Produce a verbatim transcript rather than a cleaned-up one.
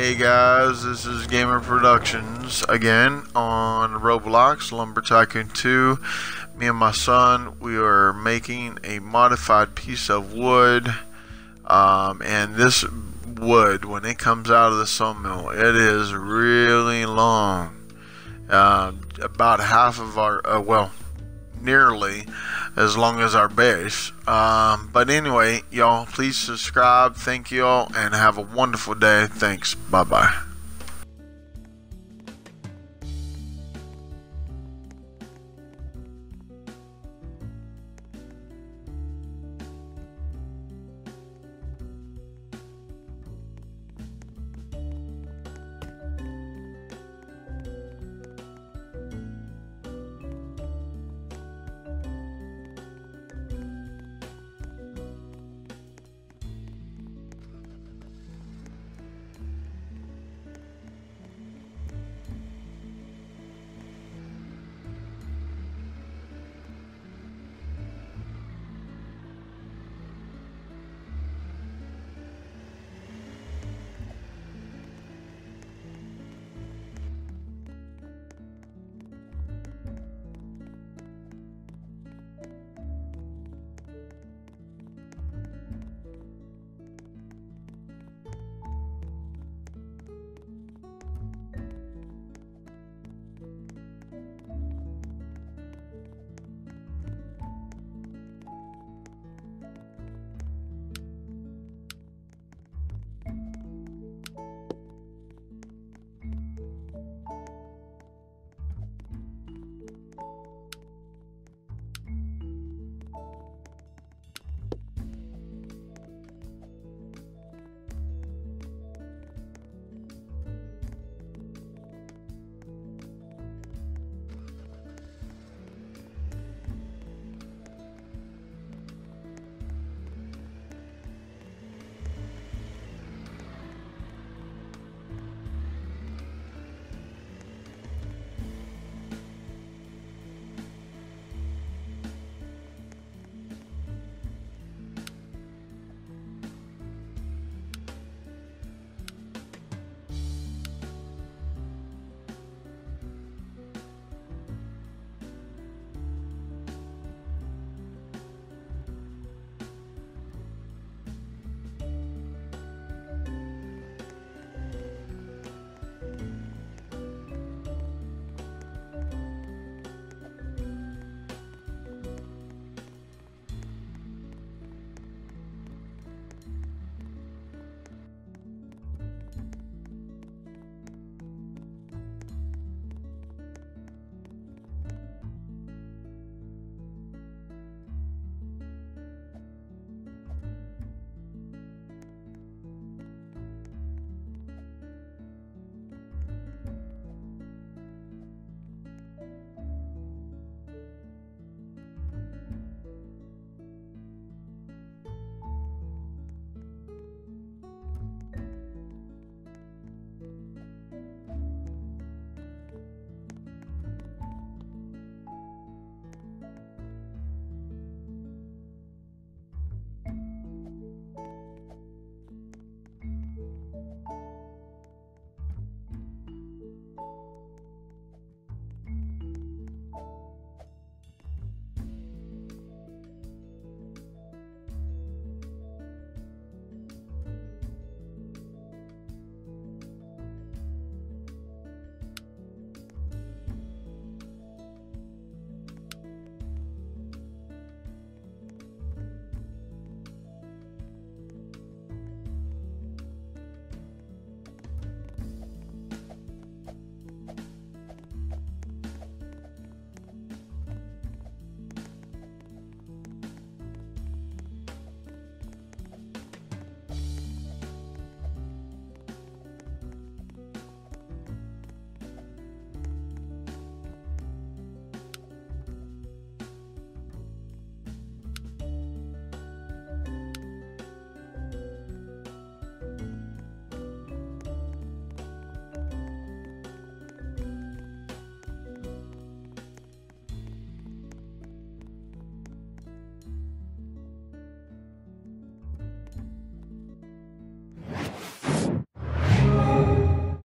Hey guys, this is Gamer Productions again on Roblox Lumber Tycoon two. Me and my son, we are making a modified piece of wood, um, and this wood, when it comes out of the sawmill, it is really long. Um, about half of our, uh, well, nearly as long as our base. Um, but anyway, y'all, please subscribe. Thank y'all, and have a wonderful day. Thanks. Bye bye.